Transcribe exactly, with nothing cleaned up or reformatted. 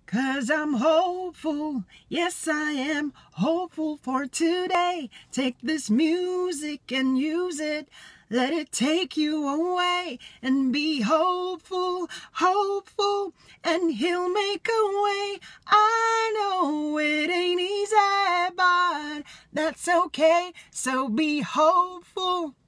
'Cause I'm hopeful, yes I am hopeful for today. Take this music and use it, let it take you away. And be hopeful, hopeful, and he'll make a way. I know it ain't easy, but that's okay. So be hopeful.